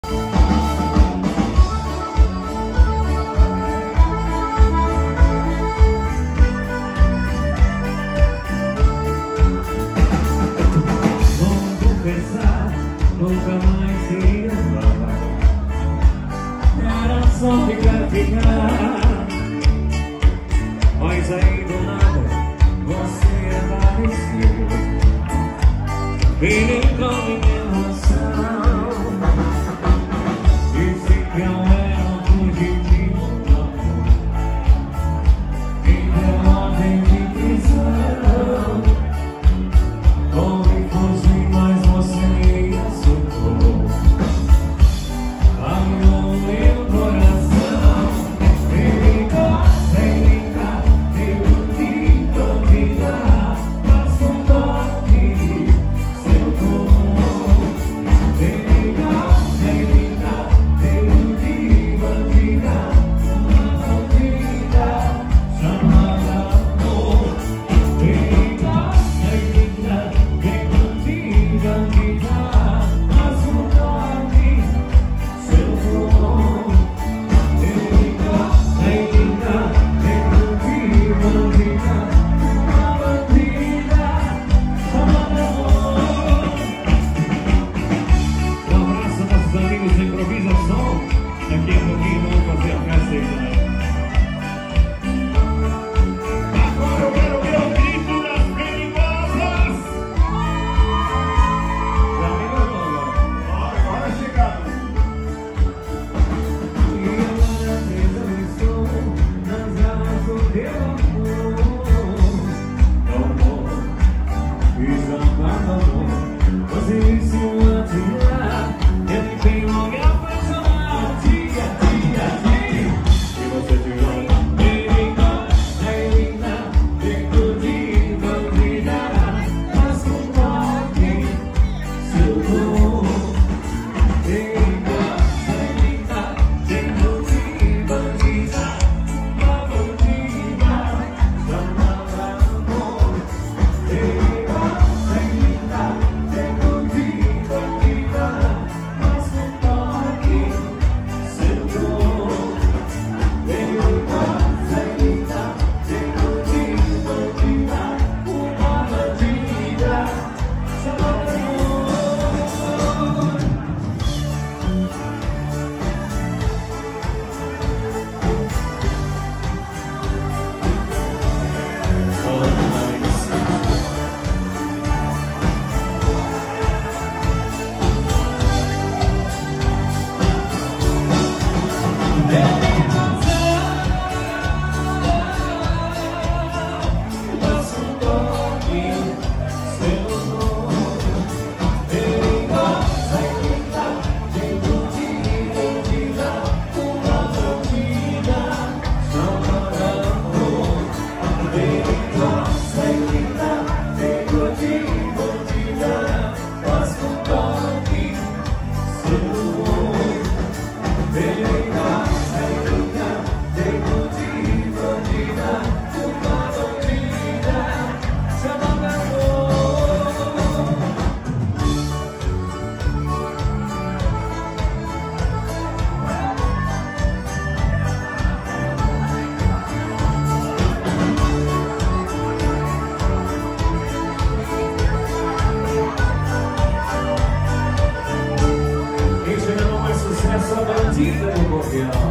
Nunca mais iria falar. Era só ficar. Mas aí do nada você apareceu. Vem com minha emoção. Disse que eu era um fugitivo. Me deu ordem de prisão. Como fosse, mas você me assustou. Abriu meu coração. Vem cá, eu te convidar. Faça um toque, seu corpo. Vem cá, eu te convidar. Uma vida chamada amor. Vem cá, daqui a pouquinho vamos fazer a festa aí também. Agora eu quero ver o grito das perigosas. Já me levou agora. Agora chegamos. E agora eu estou nas asas do teu amor. Amor, desamado amor. Você disse uma tia, ele tem logo a Bandida do Boreal.